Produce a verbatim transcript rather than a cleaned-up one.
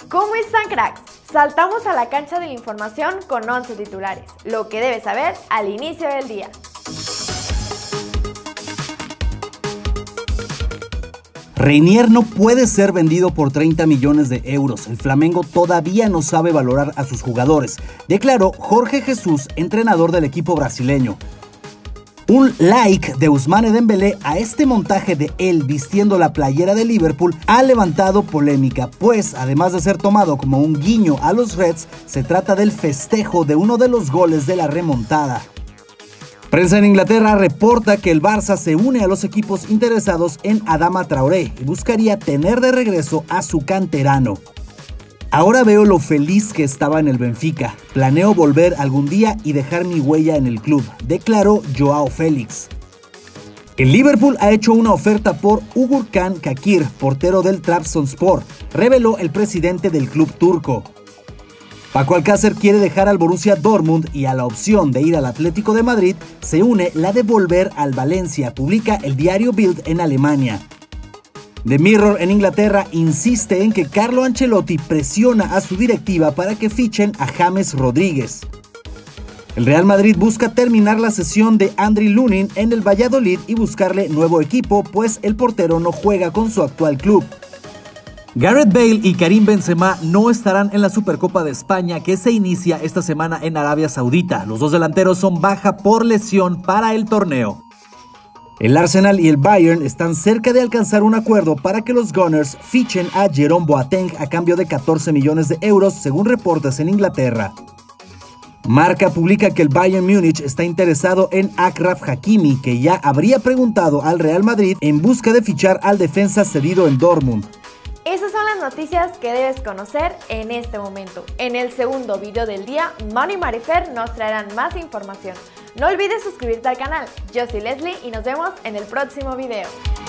¿Cómo están, cracks? Saltamos a la cancha de la información con once titulares, lo que debes saber al inicio del día. Reinier no puede ser vendido por treinta millones de euros. El Flamengo todavía no sabe valorar a sus jugadores, declaró Jorge Jesús, entrenador del equipo brasileño. Un like de Ousmane Dembélé a este montaje de él vistiendo la playera de Liverpool ha levantado polémica, pues además de ser tomado como un guiño a los Reds, se trata del festejo de uno de los goles de la remontada. Prensa en Inglaterra reporta que el Barça se une a los equipos interesados en Adama Traoré y buscaría tener de regreso a su canterano. Ahora veo lo feliz que estaba en el Benfica. Planeo volver algún día y dejar mi huella en el club, declaró Joao Félix. El Liverpool ha hecho una oferta por Ugurkan Kakir, portero del Trabzonspor, reveló el presidente del club turco. Paco Alcácer quiere dejar al Borussia Dortmund y a la opción de ir al Atlético de Madrid se une la de volver al Valencia, publica el diario Bild en Alemania. The Mirror en Inglaterra insiste en que Carlo Ancelotti presiona a su directiva para que fichen a James Rodríguez. El Real Madrid busca terminar la cesión de Andriy Lunin en el Valladolid y buscarle nuevo equipo, pues el portero no juega con su actual club. Gareth Bale y Karim Benzema no estarán en la Supercopa de España que se inicia esta semana en Arabia Saudita. Los dos delanteros son baja por lesión para el torneo. El Arsenal y el Bayern están cerca de alcanzar un acuerdo para que los Gunners fichen a Jerome Boateng a cambio de catorce millones de euros, según reportes en Inglaterra. Marca publica que el Bayern Múnich está interesado en Achraf Hakimi, que ya habría preguntado al Real Madrid en busca de fichar al defensa cedido en Dortmund. Esas son las noticias que debes conocer en este momento. En el segundo video del día, Manu y Marifer nos traerán más información. No olvides suscribirte al canal. Yo soy Leslie y nos vemos en el próximo video.